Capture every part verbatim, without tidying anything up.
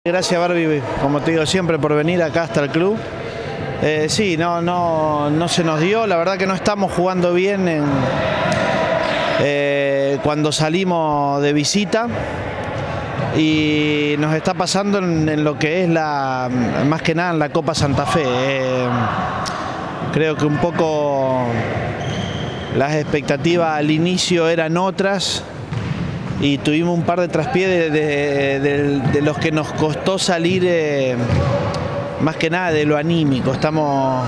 Gracias, Barbie, como te digo siempre, por venir acá hasta el club. Eh, sí, no, no, no se nos dio, la verdad que no estamos jugando bien en, eh, cuando salimos de visita y nos está pasando en, en lo que es la, más que nada en la Copa Santa Fe. Eh, creo que un poco las expectativas al inicio eran otras. Y tuvimos un par de traspiés de, de, de, de los que nos costó salir, eh, más que nada de lo anímico. Estamos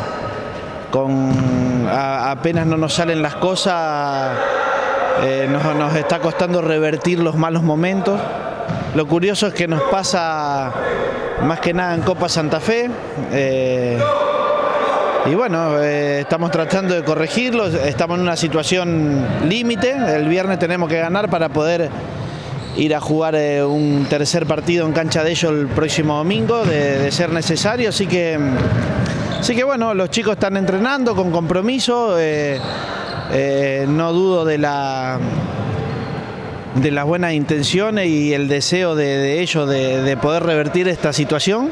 con, a, apenas no nos salen las cosas, eh, nos, nos está costando revertir los malos momentos. Lo curioso es que nos pasa más que nada en Copa Santa Fe. Eh, Y bueno, eh, estamos tratando de corregirlo, estamos en una situación límite, el viernes tenemos que ganar para poder ir a jugar eh, un tercer partido en cancha de ellos el próximo domingo, de, de ser necesario, así que, así que bueno, los chicos están entrenando con compromiso, eh, eh, no dudo de la... de las buenas intenciones y el deseo de, de ellos de, de poder revertir esta situación,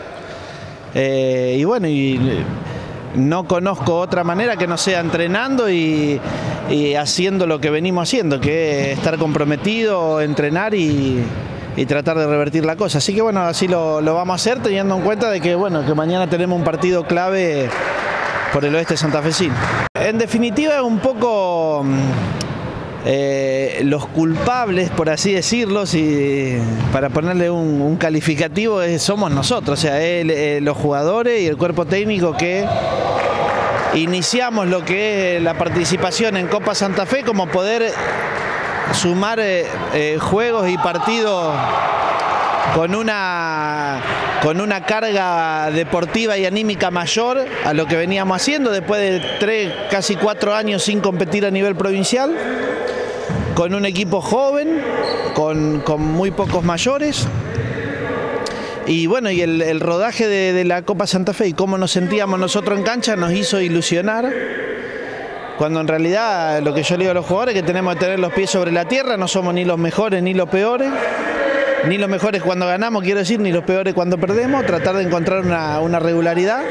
eh, y bueno, y no conozco otra manera que no sea entrenando y, y haciendo lo que venimos haciendo, que es estar comprometido, entrenar y, y tratar de revertir la cosa. Así que bueno, así lo, lo vamos a hacer, teniendo en cuenta de que, bueno, que mañana tenemos un partido clave por el oeste santafesino. En definitiva, es un poco eh, los culpables, por así decirlo, si, para ponerle un, un calificativo, es, somos nosotros, o sea, el, eh, los jugadores y el cuerpo técnico que iniciamos lo que es la participación en Copa Santa Fe, como poder sumar eh, eh, juegos y partidos con una, con una carga deportiva y anímica mayor a lo que veníamos haciendo después de tres, casi cuatro años sin competir a nivel provincial, con un equipo joven, con, con muy pocos mayores. Y bueno, y el, el rodaje de, de la Copa Santa Fe y cómo nos sentíamos nosotros en cancha nos hizo ilusionar, cuando en realidad lo que yo le digo a los jugadores es que tenemos que tener los pies sobre la tierra, no somos ni los mejores ni los peores, ni los mejores cuando ganamos, quiero decir, ni los peores cuando perdemos, tratar de encontrar una, una regularidad.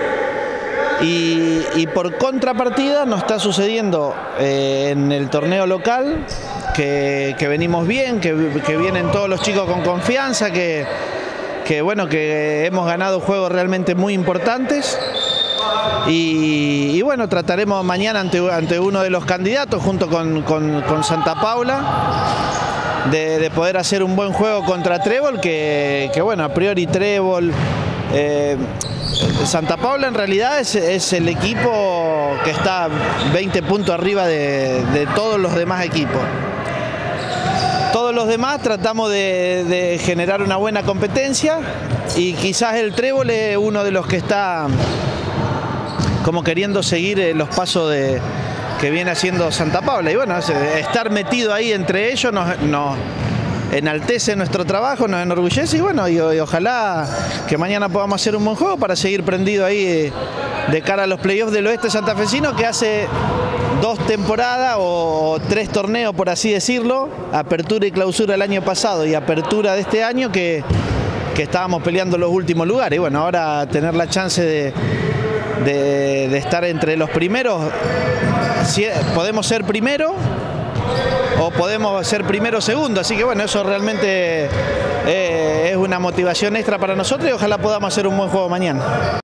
Y, y por contrapartida nos está sucediendo eh, en el torneo local, que, que venimos bien, que, que vienen todos los chicos con confianza, que... que bueno, que hemos ganado juegos realmente muy importantes y, y bueno, trataremos mañana ante, ante uno de los candidatos junto con, con, con Santa Paula de, de poder hacer un buen juego contra Trébol, que, que bueno, a priori Trébol, eh, Santa Paula en realidad es, es el equipo que está veinte puntos arriba de, de todos los demás equipos. Todos los demás tratamos de, de generar una buena competencia y quizás el Trébol es uno de los que está como queriendo seguir los pasos de, que viene haciendo Santa Paula. Y bueno, estar metido ahí entre ellos nos, nos enaltece nuestro trabajo, nos enorgullece y bueno, y, y ojalá que mañana podamos hacer un buen juego para seguir prendido ahí de cara a los playoffs del oeste santafesino, que hace dos temporadas o tres torneos, por así decirlo, apertura y clausura el año pasado y apertura de este año, que, que estábamos peleando los últimos lugares. Y bueno, ahora tener la chance de, de, de estar entre los primeros, si, podemos ser primero o podemos ser primero o segundo, así que bueno, eso realmente eh, es una motivación extra para nosotros y ojalá podamos hacer un buen juego mañana.